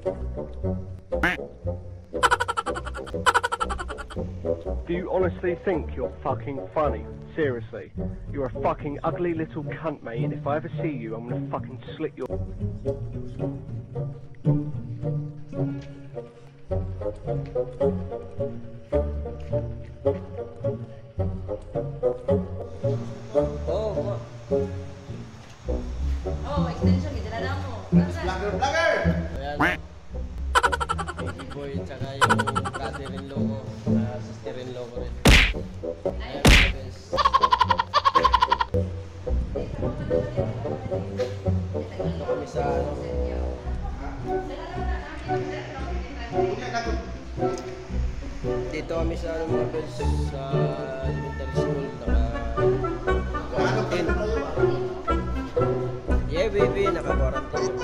Do you honestly think you're fucking funny? Seriously. You're a fucking ugly little cunt, mate, and if I ever see you, I'm gonna fucking slit your... Oh, extension, gitala mo. Vlogger! Ayan. Baby boy, tsaka yung brother-in-law ko, sister-in-law ko rin. Ayan, mga bes. Dito kami sa ano. Dito kami sa ano mga bes, sa elementary school. Naka-quarantine. Yeah, baby, naka-quarantine.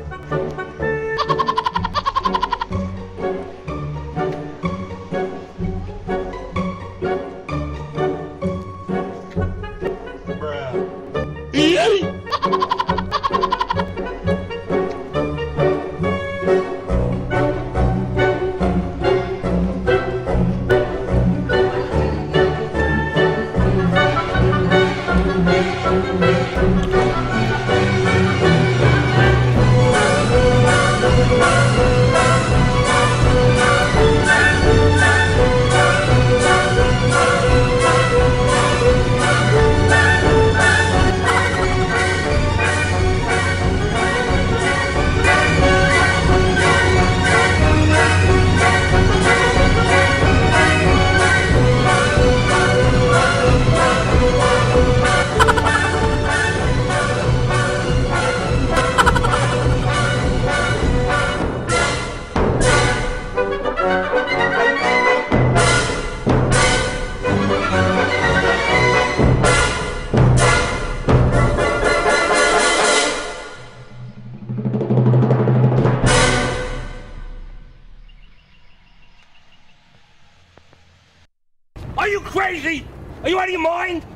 Are you crazy? Are you out of your mind?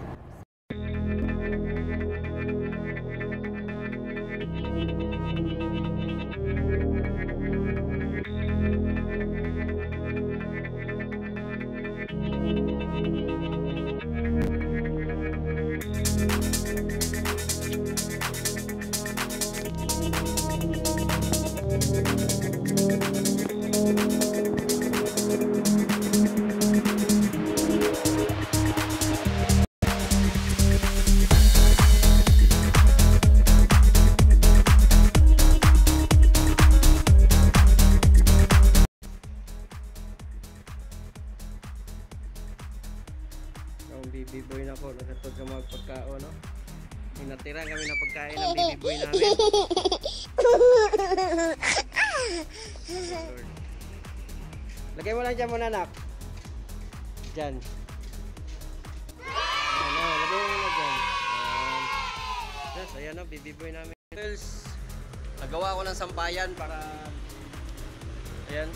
Ang baby boy na ko, nagatod sa mga pagkaon, no? Inatiran kami ng pagkain ng baby boy namin. Lagay mo lang dyan muna, anak. Dyan. Ayan, lagay mo na dyan. Yes, ayan na, baby boy namin. Nagawa ko ng sampayan para... Ayan.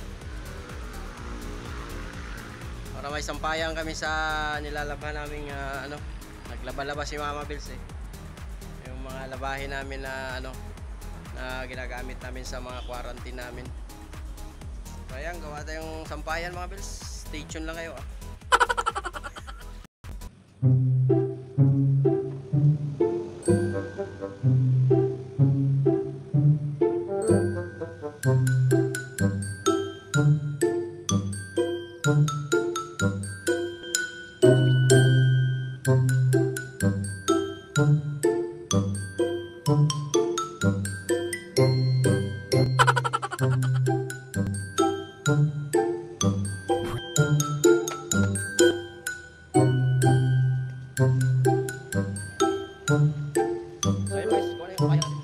Para may sampayan kami sa nilalaban naming ano, naglaba-laba si Mama Bills eh. Yung mga labahin namin na ano na ginagamit namin sa mga quarantine namin. So ayan, gawa tayong sampayan mga Bills. Stay tuned lang kayo ah. Ayun guys, kung ano yung kaya natin.